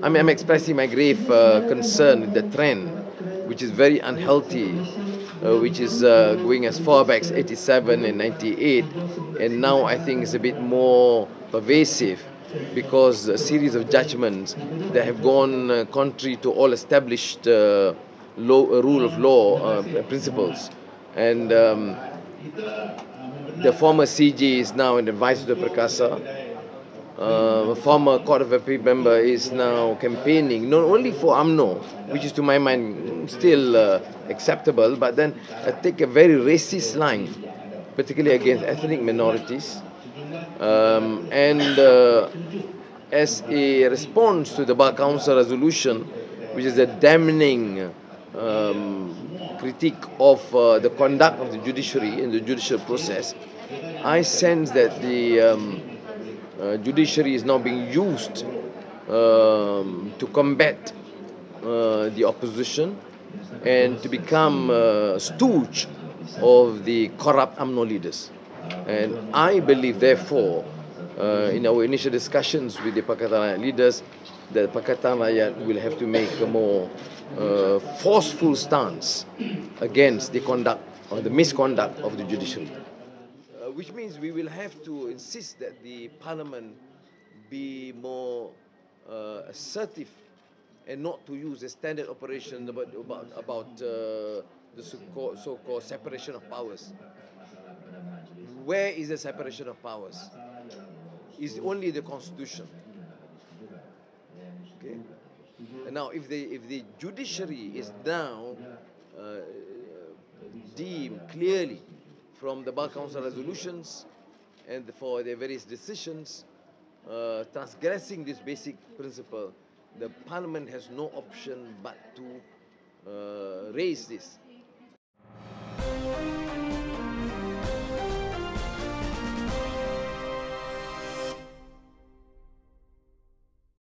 I'm expressing my grave concern with the trend, which is very unhealthy, which is going as far back as 87 and 98, and now I think it's a bit more pervasive because a series of judgments that have gone contrary to all established rule of law principles. And the former CJ is now an advisor to Perkasa. A former Court of Appeal member is now campaigning not only for UMNO, which is to my mind still acceptable, but then take a very racist line, particularly against ethnic minorities. As a response to the Bar Council resolution, which is a damning critique of the conduct of the judiciary in the judicial process, I sense that the judiciary is now being used to combat the opposition and to become stooge of the corrupt UMNO leaders. And I believe, therefore, in our initial discussions with the Pakatan Rakyat leaders, that Pakatan Rakyat will have to make a more forceful stance against the conduct or the misconduct of the judiciary. Which means we will have to insist that the Parliament be more assertive and not to use a standard operation about the so-called separation of powers. Where is the separation of powers? It's only the Constitution. Okay. And now, if the judiciary is now deemed clearly from the Bar Council resolutions and for their various decisions, transgressing this basic principle, the Parliament has no option but to raise this